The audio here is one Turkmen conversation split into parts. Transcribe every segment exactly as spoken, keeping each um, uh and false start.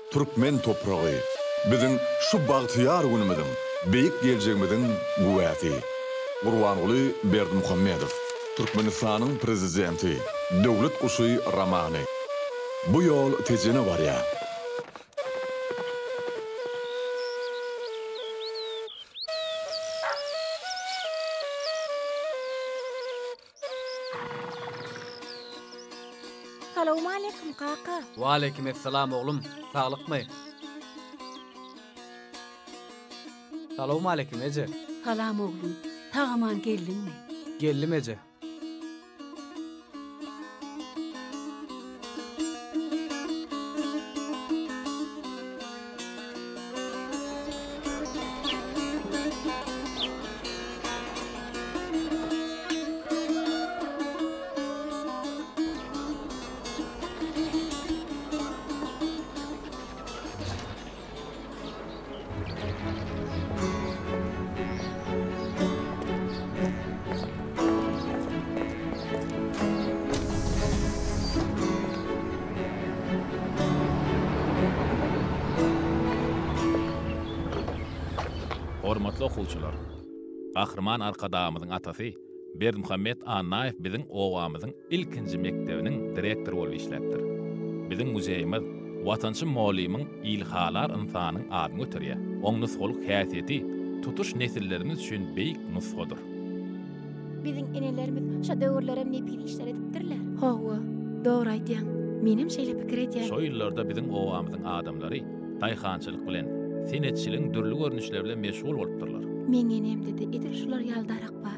Türkmen toprağı, bizim şu bagtyar günümizin, beýik geljegimizin guwäti. Gurbanuly Berdimuhammedow, Türkmenistanyň prezidenti, döwlet kuşy Ramany. Bu ýol tejene barýar. Salamu aleykum kaka. Wa aleykum esselam oğlum. Sağlıkmı? Salamu aleykum Ece. Salam oğlum. Tağaman geldin mi? Geldim Ece. Hormatly okuwçylar. Gahrman arkadağımyzyň atasy Berdimuhammed Annaýew biziň owamyzyň ilkinji mektebiniň direktory bolup işläpdir. Biziň muzeýimiz watançy muallimiň ilhalar insanyň adyny götürýär. Oň nusgaluk häsiýeti tutuş nesillerimiz üçin beýik nusgadyr. Biziň enelerimiz şo döwürlerem nepil işler edipdirler. Hawa, dogry aýtýaň. Menim şeýle pikir edýär. Şo ýyllarda biziň owamyzyň adamlary daýhançylyk bilen senetçiliğin dürlü görünüşleri bilen meşgul bolupdyrlar. Men enem dedi, edil şular ýaldarakpa.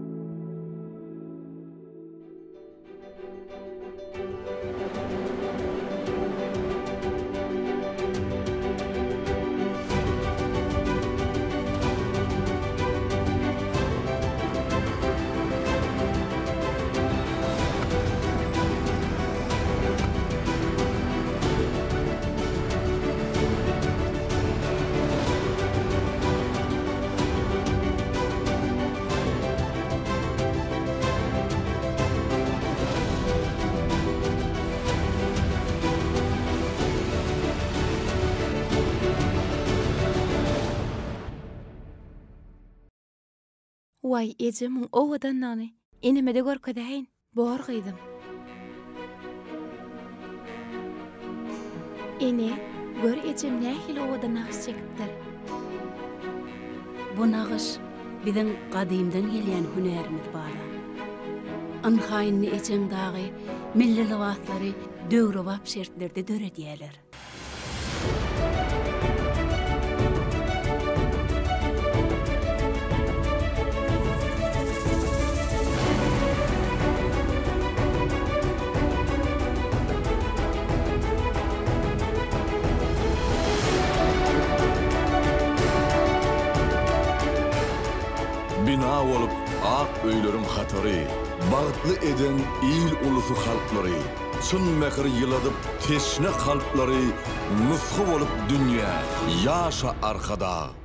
Vay ejemim owadan nany. Eneme de görkezäýin. Bor gyýdym. Ene, gör ejem nähil owadan nağış çekipdir. Bu nağış biziň gadymdan gelýän hünärimiz bala. Anhaýyny ejem dagy milli libaslary döwre bap şertlerde döredýärler. Bina olup ak öýlerim hatary, bagtly eden il ulusy halklary, çyn mehir ýyladyp teşne kalplary, nusxy bolup dünýä, ýaşa arkada.